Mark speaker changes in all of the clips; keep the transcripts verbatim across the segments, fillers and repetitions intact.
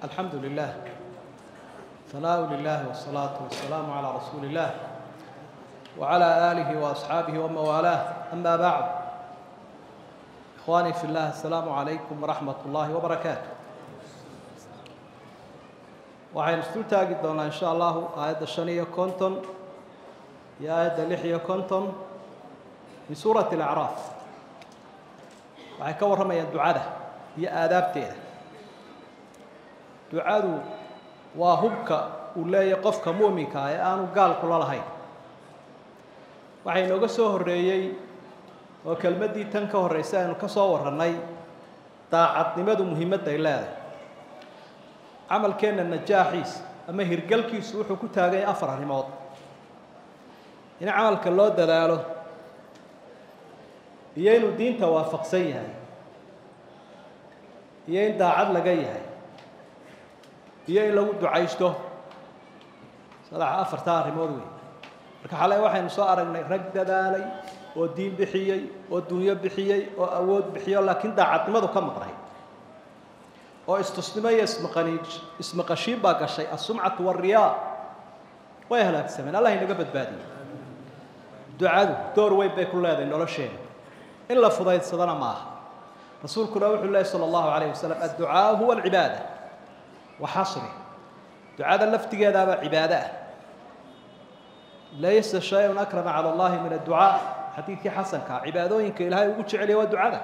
Speaker 1: الحمد لله ثناء لله والصلاة والسلام على رسول الله وعلى آله وأصحابه ومن والاه أما بعد إخواني في الله السلام عليكم ورحمة الله وبركاته waxaynu isku taagi doonaa insha Allah aayadda shan iyo konton iyo aayadda lix iyo konton min suurati al-a'raaf waxay ka waramayaan ducada iyo aadaabteeda ducadu waa hubka uu leeyahay qofka muuminka ah ee aanu gaal kula lahayn waxay nooga soo horeeyay oo kelmadii tan ka horeysay aynu ka soo waranay daacadnimadu muhiimadda ay leedahay camalkeena najaaxiis ama hirgalkiisu wuxuu ku taagay afar arrimood in camalka loo dadaalo iyo inuu diinta waafaqsan yahay iyo in daacad laga yahay iyo in lagu ducaysto saddex afarta arrimood weey marka xalay waxaynu soo aragnay rag dadaalay oo diin bixiyay oo dunya bixiyay oo awood bixiyo laakiin daacadnimadu ka maqnay oo istusnimay ismaqaniij ismaqashiin baa gashay as-sum'atu war-riyaa way halaagsameen Allah inaga badbaadiyo ducadu door weyn bay ku leedahay nolosheena in la fudaysadana ma aha rasuulkuna wuxuu leeyahay sallallahu alayhi wasallam ad-du'aa huwa al-ibaada wa hasri ducada laftigeeda baa cibaada laysa shay'un akrama ala Allah min ad-du'aa hadithii hasanka cibaadooyinka ilaahay ugu jecel yahay waa ducada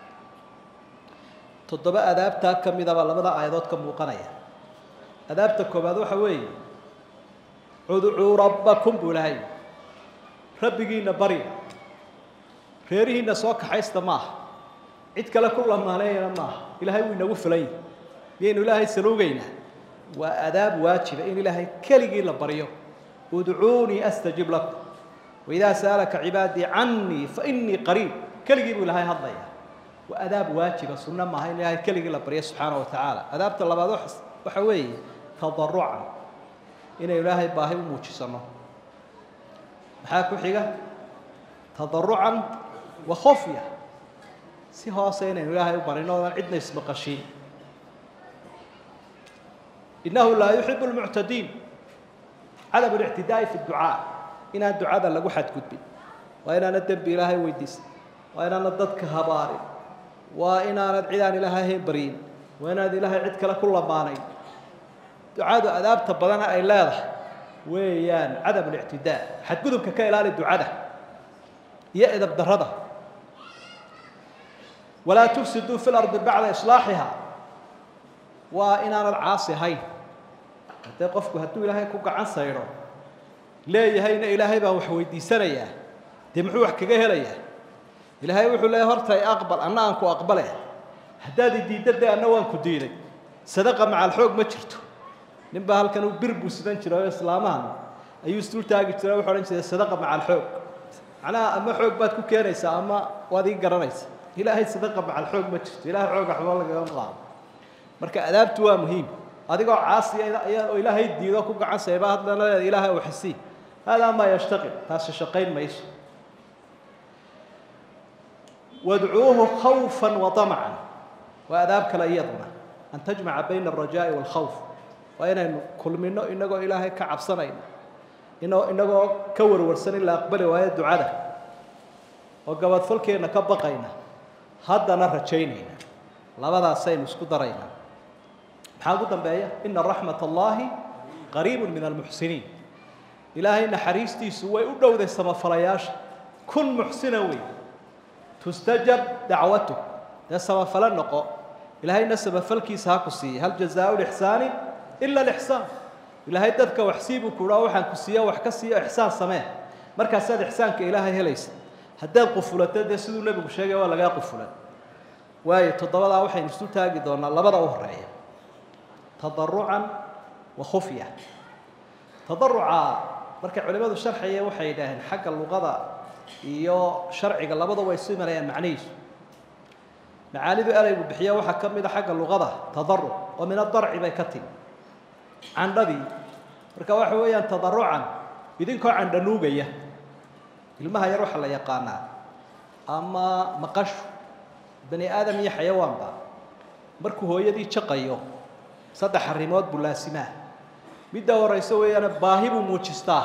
Speaker 1: toddoba adaabta kamida baa labada aayadood ka muuqanaya adaabta koobaad waxa weeye ud'uu rabbakum bulay rabbigiina bari reerihiina soo kaxaysta ma cid kale ku lamaanayna ma ilaahay uu inagu filay yeen ilaahay saluugayna waa adaab waajiba in ilaahay kaligii la bariyo ud'uuni astajib lakum wa idha sa'alaka ibadi anni fa inni qarib kaligii buu ilaahay hadlaya وأداب واجب سنة ما هي نهاية كل جل بريه سبحانه وتعالى أداب طلبات وحس وحوي تضرعا إن إلهي باهي وموجسنا محاكو حاجة تضرعا وخفية سيها سين إلهي وبرينا عندنا اسم قشين إنه لا يحب المعتدين عدم الاعتداء في الدعاء إن الدعاء ذا لقوا حد كتبي وإن ندب بإلهي ويدس وإن نددك هباري وإن أنا عيدان إلهي برين وإن هذا إلهي عد كلا كل باني دعاء أذاب تبضنا أي لاضح ويان عدم الاعتداء حتقولوا ككيلال الدعاء يأذى بدرده ولا تفسدوا في الأرض بعد إصلاحها وإن أنا العاصي هاي تقفكوا هتو إلهي كوكا عن سيرو لا يهين إلهي بوحويدي سنية تمحوح كجهلية إلهي وحول الله هرتي أقبل أنا أنكو أقبله هدادي دي ددي أنا وأنكو ديني صدقة مع الحوق ما شرته نبى هل كانوا بيربوا سدان شراء إسلامان أيوستول تاجي شراء وحولين صدقة مع الحوق أنا أما حوق باتكو كيريسا أما وادي قرنيس إلهي صدقة مع الحوق ما شرته إلهي حوق أحوال لك غام مركا أدابتوا مهم هذا قاعد عاصي إلهي دي ذا كوك عن سيبات لنا إلهي وحسي هذا ما يشتغل هذا الشقين ما يش وادعوه خوفا وطمعا وأذابك لا يضمن أن تجمع بين الرجاء والخوف وإن كل منه إنه إلهي كعب صنين إنه إنه كور ورسن إلا أقبله وهي الدعاء وقبض فلك إنك بقينا هذا نرى تشينين لا بد سين اسكدرينا حاجة بيا إن رحمة الله قريب من المحسنين إلهي إن حريستي سوى ودو ذي السما فلياش كن محسنوي تستجب دعوته نسب فلن نقو إلهي نسب فلكي ساكسي هل جزاء الإحسان إلا الإحسان إلهي ددك وحسيبك وروحا كسيا وحكسيا إحسان سماه مركز ساد إحسانك إلهي هليس هداد قفلة دي سيدو النبي بشيء ولا جا قفلة واي تضرع وحين نستو تاجدون الله بدأ وهرية تضرعا وخفية تضرعا مركز علماء الشرحية وحيدان حق اللغة iyo sharciga labada way soo marayaan macnihiisu macaalidu eraygu bixiya waxa kamid ah xagga luqada tadarruc oo min ad-dar'i bay ka timi candhadii marka waxa weeyaan tadarrucan idinkoo candhanuugaya ilmaha yar waxa la yaqaanaa ama maqash bani aadam iyo xayawaanba markuu hooyadii jaqayo saddex arrimood buu laasimaa midda horeysa weeyaan baahi buu muujistaa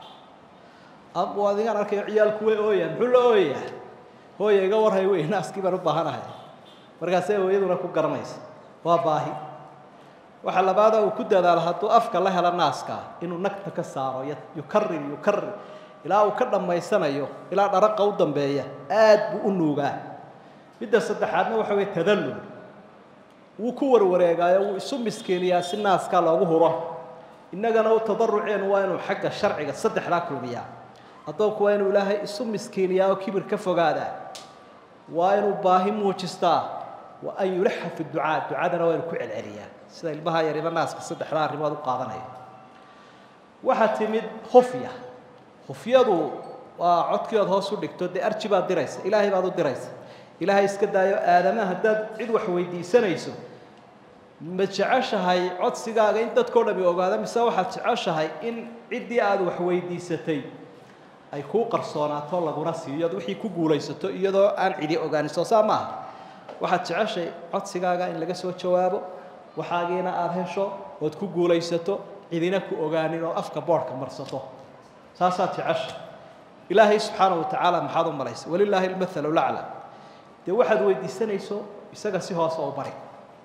Speaker 1: ab wadigan arkay ciyaalku way ooyaan muxuu la ooyaa hooyo iga warhay weey naaskii baan u baahanahay markaas ay hooyaduna ku garanaysa waa baahi waxa labaad uu ku dadaal haduu afka la hela naaska inuu nagta ka saaro yukarrir yukarrir ilaa uu ka dhamaysanayo ilaa dharaqa u dambeeya aad buu u nuugaa midda saddexaadna waxa weey tadallul uu ku warwareegayo uu isu miskiiniyaa si naaska loogu huro innagana uu tadarruceen waa inuu xagga sharciga saddexda kulmiya adoonku waa inuu ilaahay isu miskiiniyaa oo kibir ka fogaada waa inuu baahi muujistaa wa an yulha fi ducaa ducadana waa inuu ku celceliyaa sida ilmaha yar iba naaska saddexda arrimood u qaadanaya waxa timid khufya khufyadu waa codkiyood hoos u dhigto de arji baad diraysa ilaahay baad u diraysa ilaahay iska daayo aadamaha haddaad cid wax weydiisanayso ma jeceshahay codsigaaga in dadkoo dhami ogaada mise waxaad jeceshahay in ciddii aad wax weydiisatay ay kuu qarsoonaato laguna siiyo wixii ku guulaysato iyadoo aan cidi ogaanin soo saa maaha waxaad jeceshay codsigaaga in laga soo jawaabo waxaagiina aad hesho ood ku guulaysato cidina ku ogaanin oo afka boodhka marsato saasaad jeceshay ilaahay subxaanahu watacaala maxaad u malaysa walilaahi almathalu lacla dee waxaad weydiisanayso isaga si hoose oo bari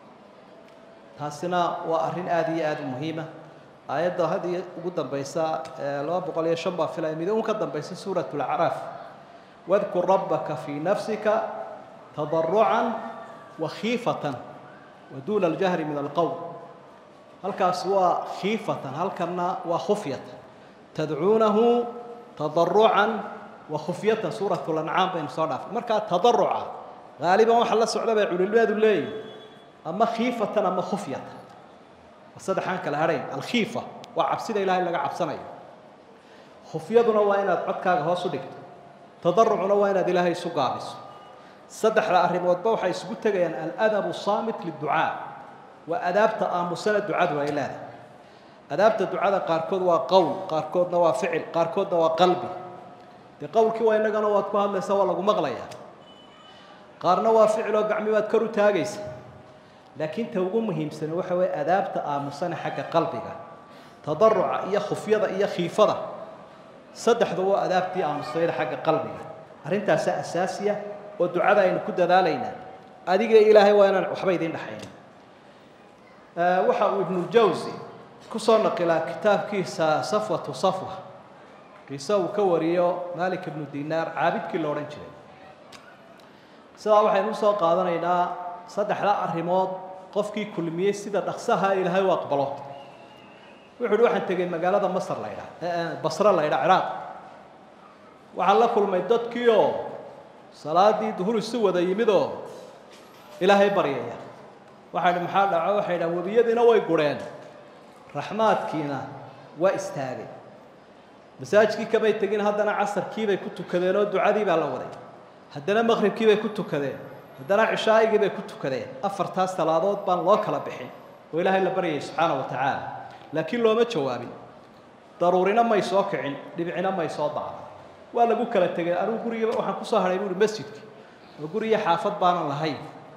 Speaker 1: taasina waa arrin aad iyo aad u muhiima aayadda hadii ugu dambaysa laba boqol iyo shan baa filay mid uun ka dambaysa suuratu al-acraaf wadkur rabbaka fi nafsika tadarrucan wa khiifatan wa duuna al-jahri min al-qawl halkaas waa khiifatan halkana waa khufyatan tadcuunahu tadarrucan wa khufyatan suuratu al-an'aam baynu soo dhaafay marka tadarruca غالبا waxa la socda bay culimadu leeyihiin ama khiifatan ama khufyatan sadexan kala hareyn al khiifa waa cabsida ilaahay laga cabsanayo khufyaduna waa inaad codkaaga hoos u dhigto tadarrucuna waa inaad ilaahay isu gaabiso saddexda arrimoodba waxay isugu tagayaan al adabu saamit lid-du'a wa adabta aamusana ducadu ay leedahay adabta ducada qaarkood waa qowl qaarkoodna waa ficil qaarkoodna waa qalbi de qowlkii waa inagana waad ku hadlaysaa waa lagu maqlayaa qaarna waa ficil oo gacmi baad kor u taagaysa laakiin ta ugu muhiimsan waxa way adaabta aamusana xagga qalbiga tadarruca iyo khufyada iyo khiifada saddexdu waa adaabtii aamusayda xagga qalbiga arintaas asaasiya oo ducada aynu ku dadaalayna adiga ilaahay waa inaan waxba idin dhaxayn ee waxa uu ibn jawzi ku soo naqilaa kitaabkiisa safwatu safwa qiso uu ka wariyo malik ibn dinar caabidkii la oran jiray sidaa waxaynu soo qaadanaynaa saddexda arrimood qofkii kulmiyay sida dhaqsaha ilaahay u aqbalo wuxuu waxaan tagay magaalada Masar la yiraahdo Basra la yiraahdo Ciraaq waxa la kulmay dadkii oo salaadii duhur isu wada yimido ilaahay baryaya waxa maxaa dhaco waxa ila wabiyadina way gureen raxmaadkiina waa istaagay masaajidkii kamay tagin haddana casarkii bay ku tukadeen oo ducadii baa la waday haddana maqribkii bay ku tukadeen haddana cishaa'igii bay ku tukadeen afartaas salaadood baan loo kala bixin oo ilaahay la baryay subxaanahu wa tacaala laakiin looma jawaabin daruurina may soo kicin dhibicina may soo dacday waa lagu kala tegay anigu guriga waxaan ku soo haray buuri masjidka oo guriga xaafad baanan lahayn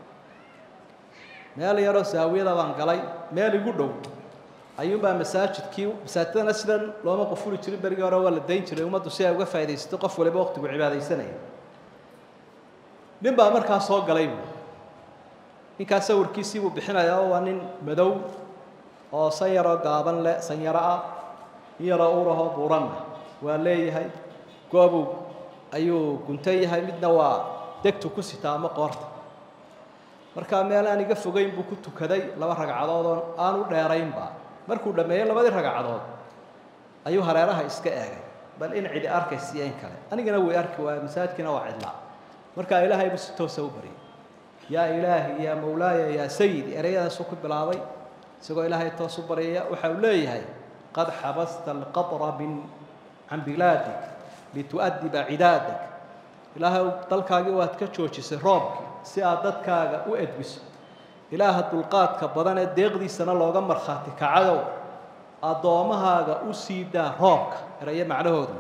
Speaker 1: meel yaro saawiyada baan galay meel igu dhow ayuunbaa masaajidkii masaajidana sidan looma qofuli jirin berigii hore waa la dayn jiray ummaddu si ay uga faa'iidaysato qof waliba waqtigu cibaadaysanaya nin baa markaa soo galay ninkaas sawirkiisii uu bixinayaa waa nin madow oo sayaro gaaban leh sayaro ah yaro uuraho buuran waa leeyahay goobu ayuu guntay yahay midna waa degtu ku sitaa ama qoorta marka meel aan iga fogeyn buu ku tukaday laba ragcadood oo aan u dheeraynba markuu dhameeyay labadii ragcadood ayuu hareeraha iska eegay bal in cidi arkaysiin kale anigana way arki waa masaajidkina waa cidla marka ilaahay buu si toos ah u bariyay yaa ilaahi yaa mawlaaya yaa sayyid erayadaas ku bilaabay isagoo ilaahay toos u bariyay waxa uu leeyahay qad habasta alqatra bin an biladik litu'addiba cidadak ilaahay dalkaagii waad ka joojisay roobkii si aad dadkaaga u edbiso ilaaha dulqaadka badan ee deeqdiisana looga marxaati kacayo adoomahaaga u siidaa roobka eraya macnahoodu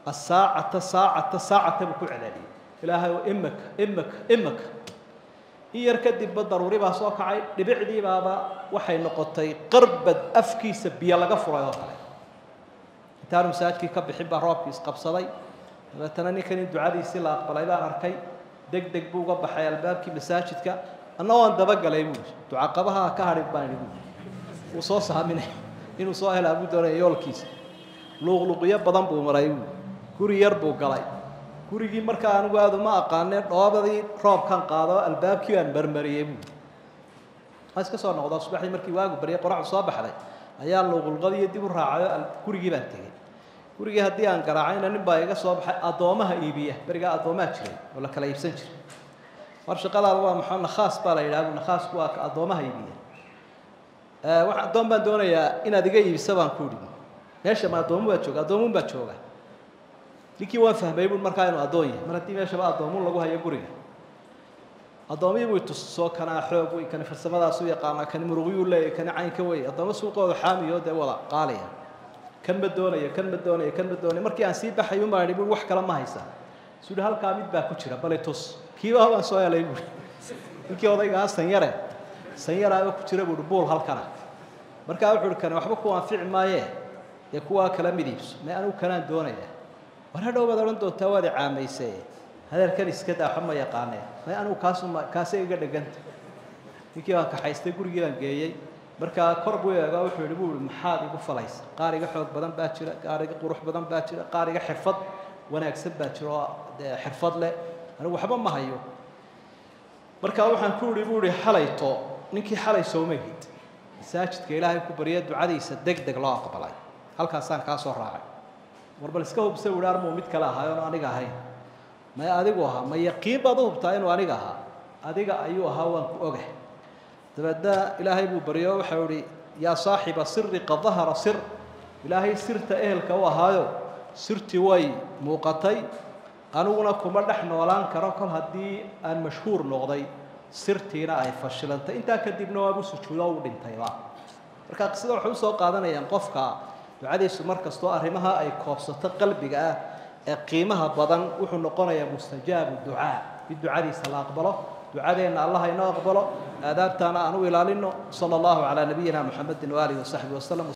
Speaker 1: الساعة ساعة ساعة بكل علالي إلهي إمك إمك إمك in yar kadib ba daruuri baa soo kacay dhibicdii baaba waxay noqotay qarbad afkiisa biyo laga furay oo kale intaan masaajidkii ka bixin baa roobkii isqabsaday dabeetana ninkan in ducadiisii la aqbalay baan arkay deg deg buu uga baxay albaabkii masaajidka annagoo aan dabagalay buu duca qabaha ka hadhin baan idhi uu soo saaminay inuu soo helaa buu doonay yoolkiisa luuqluuqyo badan buu maray guri yar buu galay gurigii markaa anigu aad uma aqaaneen dhoobadii roobkan qaado albaabkii aan marmariyey buu waas ka soo noqdo subaxdii markii waagu bariyay qoraac soo baxday ayaa luuqluuqadii dib u raacay gurigii baan tegey gurigii haddii aan garaacayna nin baa iga soo baxay addoomaha iibiya berigaa addoomaha jiray oo la kala iibsan jiray war shaqadaada waa maxaa nakhaas baa la yidhaha nakhaasku waa ka addoomaha iibiya wax addoon baan doonayaa inaad iga iibisa baan ku idhi meesha ma addoomu baa jooga addoomun baa jooga ninkii waan fahmay buu markaa inuu addoon yahay mar haddii meeshaba addoomun lagu hayo guriga addoomihii buu tusoo kanaa xoog wey kani farsamadaas u yaqaanaa kani muruqyuu leeyahy kani caynka wey addooma suuqooda xaamiyo dee wada qaaliya kan ma doonayo kan ma doonayo kan ma doonayo markii aan sii baxay un baan idhi buu wax kale ma haysa suu yidhi halkaa mid baa ku jira bale tus kiiba baan soo helay buuri ninkii odaygaa sanyare sanyaraaba ku jira buuhi buul halkana markaa wuxuu ihi kani waxba ku anfici maayee dee kuwaa kala mid iibso may anigu kanaan doonaya war hadhow baad odhan doontaa waad i caamaysee hadalkan iska daa waxba ma yaqaanee may anigu kaasuma kaasay iga dheganta ninkii baan kaxaystay gurigii baan geeyey markaa kor buu eego wuxuu yidhi buu ihi maxaad igu falaysa qaar iga xoog badan baa jira qaar iga qurux badan baa jira qaar iga xirfad wanaagsan baa jira oo dee xirfad leh anigu waxba ma hayo markaa waxaan ku idhi buu ihi xalayto ninkii xalay sooma hid masaajidka ilaahay ku barya ducadiisa deg deg loo aqbalay halkaasaan kaa soo raacay war bal iska hubsa u armuu mid kale ahaa oon aniga ahayn may adigu ahaa ma yaqiin baad u hubtaa inuu aniga ahaa adiga ayuu ahaa waan ku ogahay dabeedna ilaahay buu baryo waxau ihi yaa saaxiba siri qad dahara sir ilaahay sirta ehelka u ahaayo sirtii way muuqatay aniguna kuma dhex noolaan karo kol haddii aan mashhuur noqday sirtiina ay fashilantay intaa kadibna waabu sujuudo u dhintayba marka qisada waxay usoo qaadanayaan qofka ducadiisu mar kastoo arrimaha ay koobsato qalbiga ah ee qiimaha badan wuxuu noqonayaa mustajaabu ducaa mid ducadiisa la aqbalo ducadeenna allah inoo aqbalo aadaabtaana aan u ilaalino sala allahu calaa nabiyina muxamedin waaalihi wasaxbihi wasalam